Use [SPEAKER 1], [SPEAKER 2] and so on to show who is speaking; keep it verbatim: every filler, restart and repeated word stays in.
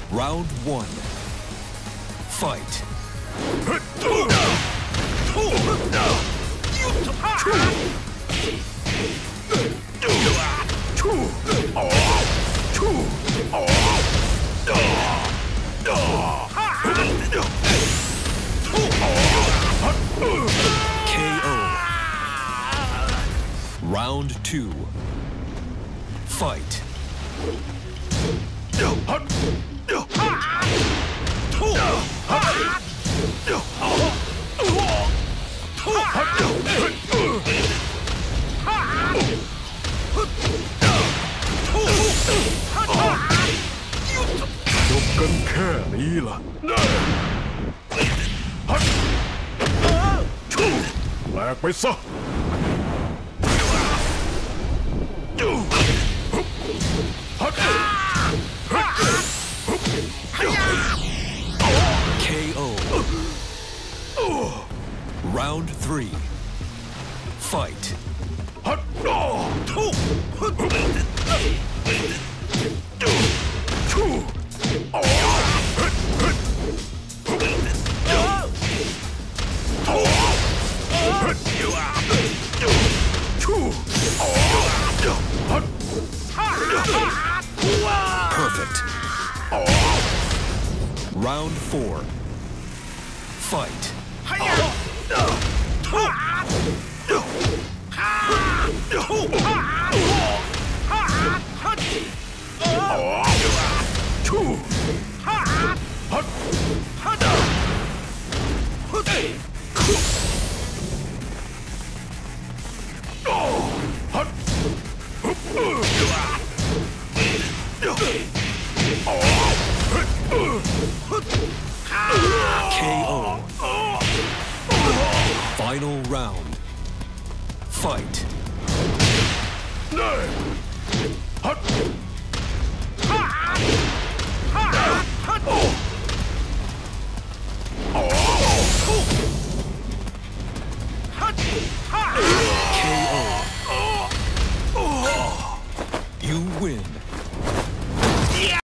[SPEAKER 1] Round one. Fight. K O. Round two. Fight.
[SPEAKER 2] Can แค่นี้ล่ะแหลกไปซะ
[SPEAKER 1] K O. Round three. Fight. Perfect. Round four. Fight. K O. Final round. Fight. K O. You win.